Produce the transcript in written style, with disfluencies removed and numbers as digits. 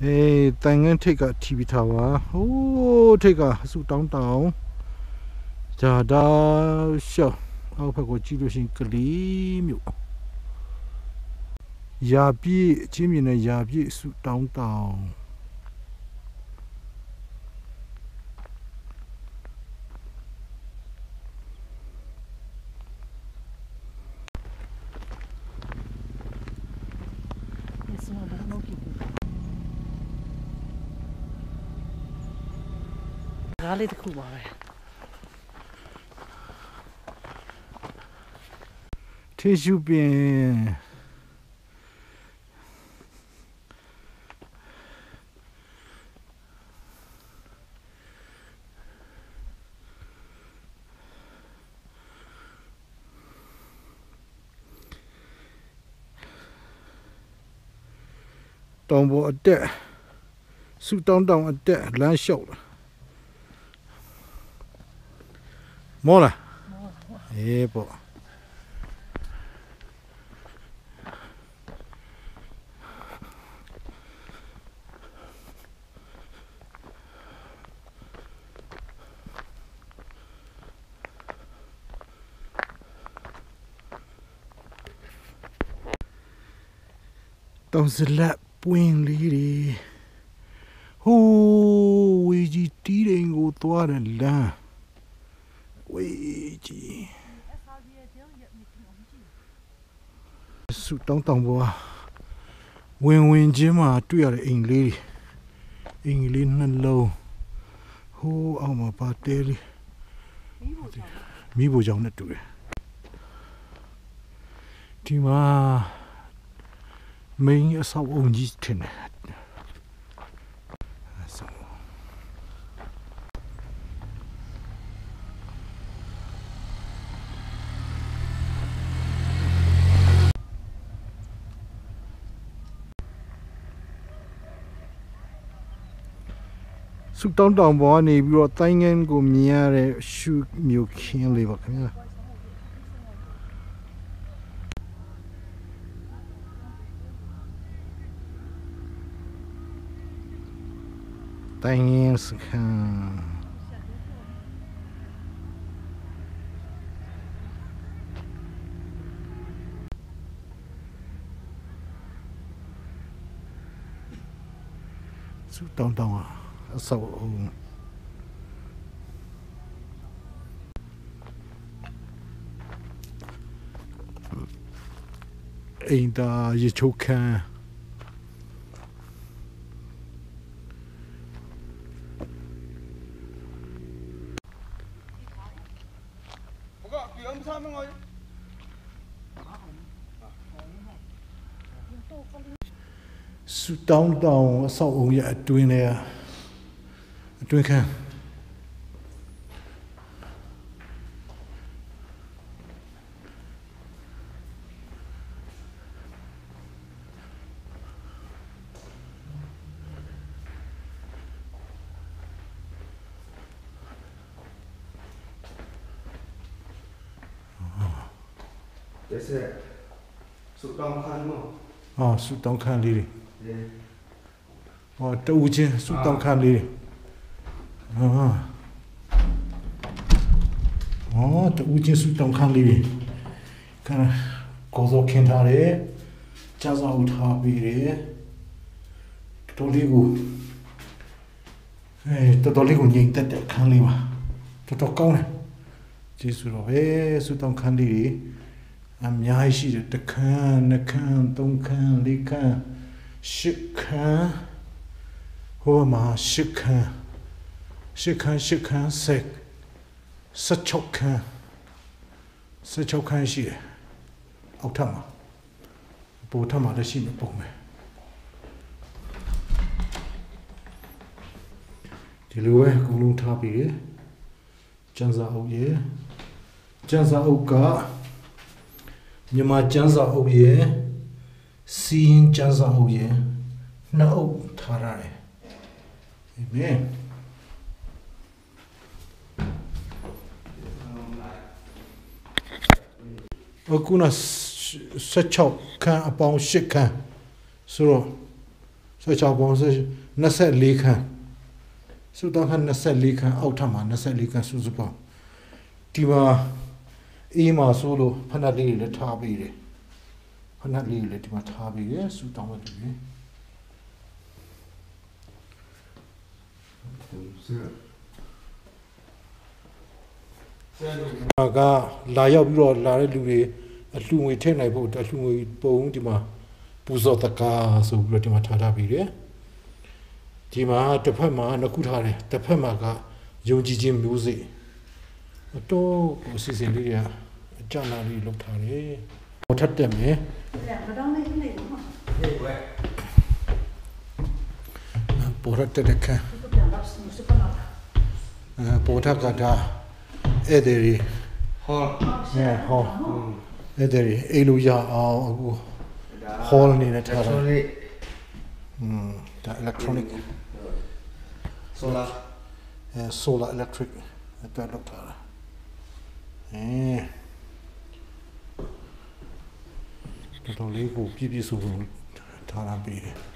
တိုင်ငန်းထိတ်ကထီပီထားပါဟိုးထိတ်ကဆူတောင်းတောင်းဂျာဒါရှောအောက်ဘက်ကိုကြည့်လို့ရှိရင်ကလေးမျိုးရာပြည့်အချင်းမြင်တဲ့ရာပြည့်ဆူတောင်းတောင်းဒါလေးတစ်ခုပါပဲထေရှုပင်တောင်ပေါ်အတက်ဆူတောင်းတောင်းအတက်လမ်းလျှောက်မောလားပေါ့တောင်စလက်ပွင့်လေးတွေဟိုးဝေကြီးတီးရင်ကိုသွားတယ်လမ်းဝေကြီးဆူတောင်းတောင်းပေါ်ဝင်ချင်းမှာတွေ့ရတဲ့အိမ်လေးနှလုံးဟိုးအောင်မှာပါတဲလေးမိဖို့ကြောင့်နဲ့တူတယ်ဒီမှာမင်းအဆောက်အုံကြီးထင်တယ်ဆူတောင်းတောင်ပေါ်ကနေပြီးတော့တိုင်းငန်းကိုမြင်ရတဲ့ရှုမျိုးခင်းလေးပါခင်ဗျာတိုင်းငန်းစခန်းဆူတောင်းတောင်အဆောက်အဦအိမ်သာရေချိုးခန်းဆူတောင်းတောင်အဆောက်အဦရဲ့အတွင်းထဲအတွင်းခန်းဆူတောင်းခန်းနော်ဆူတောင်းခန်းလေးတွေတူချင်းဆူတောင်းခန်းလေးတူချင်းဆူတောင်းခန်းလေးခါကိုစောခင်ထားတယ်ကြာစာဦးထားပြီးတယ်တော်လေးကိုတော်လေးကိုငြိမ်သက်တဲ့ခန်းလေးပါတော်ကောင်းတယ်ကျေးဇူးတော်ပဲဆူတောင်းခန်းလေးတွေအများကြီးရှိတယ်တစ်ခန်းနှစ်ခန်းသုံးခန်းလေးခန်းရှစ်ခန်းဟိုမှာရှစ်ခန်း16ခန်းရှိတယ်အောက်ထပ်မှာပိုထပ်မှာလည်းရှိမှာပုံမယ်ဒီလိုပဲအကုန်လုံးထားပြီးကျန်းစာအုပ်ရဲ့ကျန်းစာအုပ်ကမြန်မာကျန်းစာအုပ်ရဲ့စီရင်ကျန်းစာအုပ်ရဲ့နှစ်အုပ်ထားရတယ်အာမင်အခုန16ခန်းအပေါင်း8ခန်းဆိုတော့ 16ပုံ24ခန်းစုတောင်းခန်း24ခန်းအောက်ထပ်မှာ24ခန်းစုစုပေါင်းဒီမှာအေးမှာဆိုလို့ဖဏတ်လေးတွေလည်းထားပြီးတယ်ဖဏတ်လေးတွေလည်းဒီမှာထားပြီးတယ်စုတောင်းမဲ့တူတယ်ကလာရောက်ပြီးတော့လာတဲ့လူတွေအလှငွေထည့်နိုင်ဖို့အလှငွေပုံဒီမှာပူဇော်တကားဆိုပြီးတော့ဒီမှာထားပြီးတယ်ဒီမှာတစ်ဖက်မှာနှစ်ခုထားတယ်တစ်ဖက်မှာကယုံကြည်ခြင်းမျိုးစေ့အတော့ကိုစီစဉ်လေးရအကြနာလေးလုပ်ထားတယ်ပေါ်ထက်တယ်မယ်ပေါ်ထက်တဲ့ခါပေါ်ထက်ကဒါအဲ့ဒီဟောဟောအဲ့ဒီအေးလို့ရအောင်အခု hall နေနဲ့ထားတာဒါ electronic solar electric အတွက်လုပ်ထားတာတော်တော်လေးကိုပြည့်ပြည့်စုံစုံထားတာပြီးတယ်